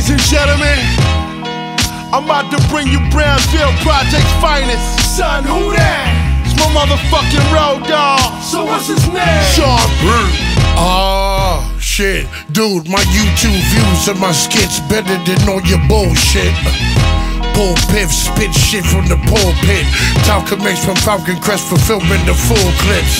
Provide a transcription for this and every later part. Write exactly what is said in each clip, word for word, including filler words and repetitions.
Ladies and gentlemen, I'm about to bring you Brownsville Project's finest. Son, who that? It's my motherfucking road dog. So what's his name? Sean Bird. Oh, shit. Dude, my YouTube views and my skits better than all your bullshit. Bull piff, spit shit from the pulpit. Talcum Mix from Falcon Crest for filming the full clips.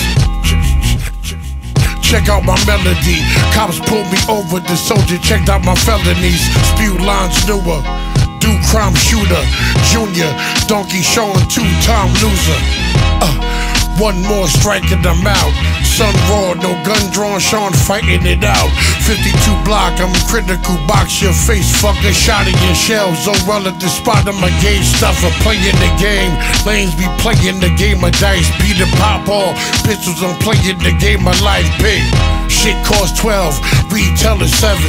Check out my melody. Cops pulled me over, the soldier checked out my felonies. Spew lines newer, do crime shooter. Junior, Donkey Sean, two-time loser. uh, One more strike and I'm out. Sun raw, no gun drawn, Sean fighting it out. fifty-two block, I'm critical, box your face, fucker, shot in your shells. Oh well at the spot of my gauge, stuffer, playing the game. Lanes be playing the game of dice, beat a pop all. Pistols, I'm playing the game of life, big. Shit cost twelve, retail is seven.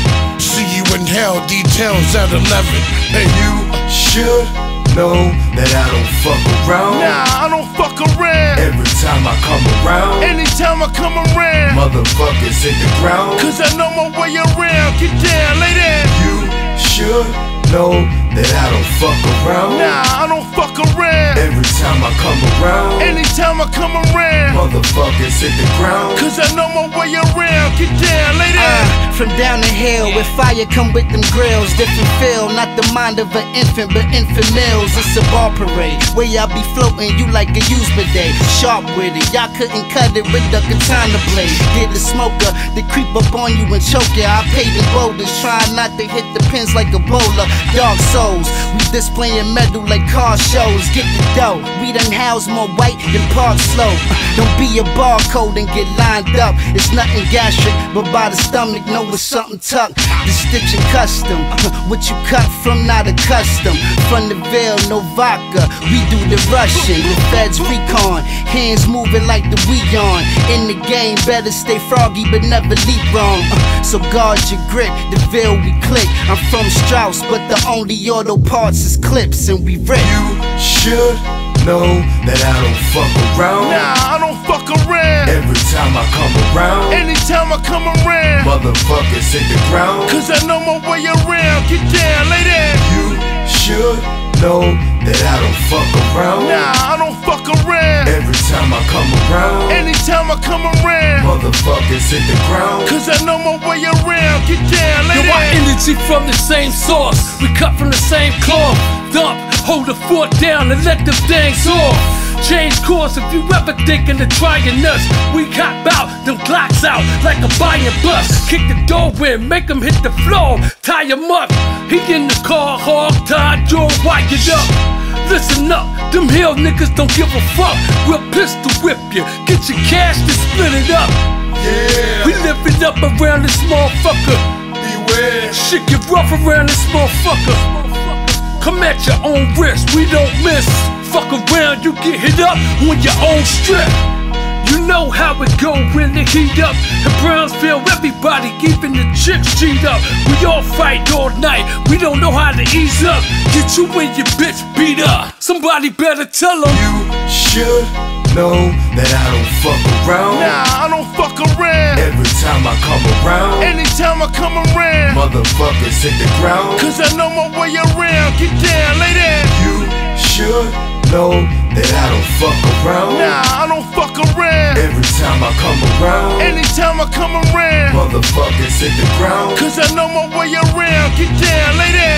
See you in hell, details at eleven. And you should know that I don't fuck around. Nah, I don't fuck around. Every time I come around, anytime I come around, motherfuckers hit the ground. Cause I know my way around. Get down, lay down. You should know that I don't fuck around. Nah, I don't fuck around. Every time I come around, anytime I come around, motherfuckers hit the ground. Cause I know my way around. Get down, lay down. Uh, from down the hill with fire come with them grills. Different feel, not the mind of an infant, but infant males. It's a bar parade where y'all be floating, you like a used bidet. Sharp with it, y'all couldn't cut it with the katana blade. Get the smoker, they creep up on you and choke you. I paid the boulders, trying not to hit the pins like a bowler. Dark souls, we displaying metal like car shows. Get the dough, we done house more white than Park Slope. Don't be a barcode and get lined up. It's nothing gastric, but by the stomach, know it's something tucked. The stitching custom, what you cut from not a custom. From the veil, no vodka, we do the Russian. The feds recon, hands moving like the we on. In the game, better stay froggy, but never leap wrong. So guard your grip, the veil we click. I'm from Strauss, but the only auto parts is clips, and we rip. You should know that I don't fuck around. Nah, I don't fuck around. Every time I come around, anytime I come around, motherfuckers hit the ground. Cause I know my way around. Get down, lay down. You should know that I don't fuck around. Nah, I don't fuck around. Every time I come around, anytime I come around, motherfuckers hit the ground. Cause I know my way around. Get down, lay Yo, our down. energy from the same source. We cut from the same cloth. Dump, hold the fort down and let them things off. Change course if you ever thinking of trying us. We cop out, them Glocks out like a buying bus. Kick the door in, make them hit the floor, tie him up. He in the car, hog tied, jaw wired up. Listen up, them hill niggas don't give a fuck. We'll pistol whip you, get your cash to split it up. Yeah, We live it up around this motherfucker. beware. Shit get rough around this motherfucker. Come at your own risk, we don't miss. Fuck around, you get hit up on your own strip. You know how it go when they heat up. In Brownsville, everybody keeping the chicks cheat up. We all fight all night, we don't know how to ease up. Get you and your bitch beat up. Somebody better tell them. You should know that I don't fuck around. Nah, I don't fuck around. Every time I come around, anytime I come around, motherfuckers hit the ground. cause I know my way around. Get down, lay down. You should know that I don't fuck around. Nah, I don't fuck around. Every time I come around, anytime I come around, motherfuckers hit the ground. cause I know my way around. Get down, lay down.